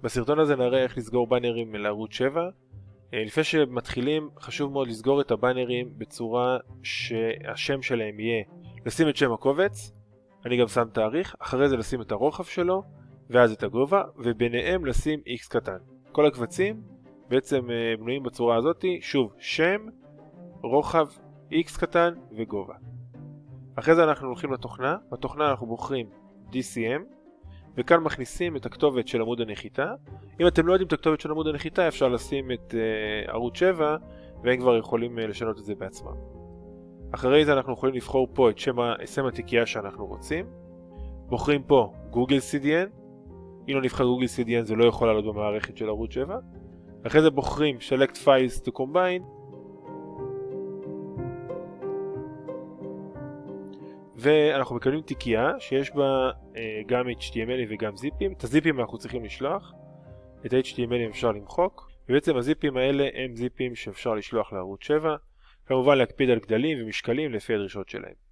בסרטון הזה נראה איך לסגור באנרים לערוץ 7. לפני שמתחילים חשוב מאוד לסגור את הבאנרים בצורה שהשם שלהם יהיה, לשים את שם הקובץ, אני גם שם תאריך, אחרי זה לשים את הרוחב שלו ואז את הגובה, וביניהם לשים x קטן. כל הקבצים בעצם בנויים בצורה הזאת, שוב שם, רוחב, x קטן וגובה. אחרי זה אנחנו הולכים לתוכנה, בתוכנה אנחנו בוחרים DCM, וכאן מכניסים את הכתובת של עמוד הנחיתה. אם אתם לא יודעים את הכתובת של עמוד הנחיתה, אפשר לשים את ערוץ 7, והם כבר יכולים לשנות את זה בעצמם. אחרי זה אנחנו יכולים לבחור פה את שם התיקייה שאנחנו רוצים. בוחרים פה גוגל CDN. אם לא נבחר גוגל CDN זה לא יכול לעלות במערכת של ערוץ 7. אחרי זה בוחרים Select Files to Combine. ואנחנו מקבלים תיקייה שיש בה גם HTML וגם זיפים. את הזיפים אנחנו צריכים לשלוח, את ה-HTML אפשר למחוק, ובעצם הזיפים האלה הם זיפים שאפשר לשלוח לערוץ 7. כמובן להקפיד על גדלים ומשקלים לפי הדרישות שלהם.